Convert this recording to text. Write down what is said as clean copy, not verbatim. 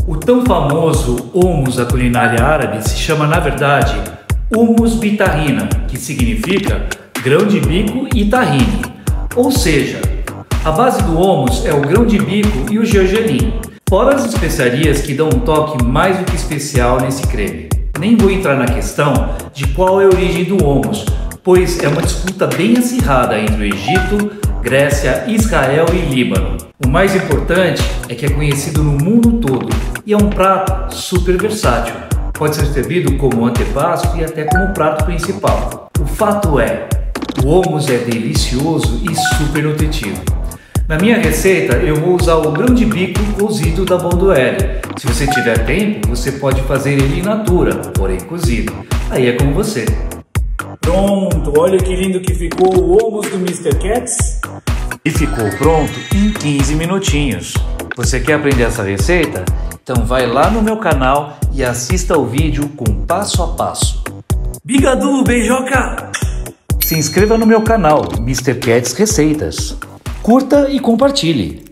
O tão famoso hummus da culinária árabe se chama, na verdade, hummus bitahina, que significa grão de bico e tahine. Ou seja, a base do hummus é o grão de bico e o gergelim, fora as especiarias que dão um toque mais do que especial nesse creme. Nem vou entrar na questão de qual é a origem do hummus, pois é uma disputa bem acirrada entre o Egito, Grécia, Israel e Líbano. O mais importante é que é conhecido no mundo todo e é um prato super versátil. Pode ser servido como antepasto e até como prato principal. O fato é, o hummus é delicioso e super nutritivo. Na minha receita eu vou usar o grão de bico cozido da Bonduelle. Se você tiver tempo, você pode fazer ele in natura, porém cozido. Aí é com você. Pronto, olha que lindo que ficou o hummus do Mr. Cats. E ficou pronto em 15 minutinhos. Você quer aprender essa receita? Então vai lá no meu canal e assista o vídeo com passo a passo. Bigadu, beijoca! Se inscreva no meu canal, Mr. Cats Receitas. Curta e compartilhe.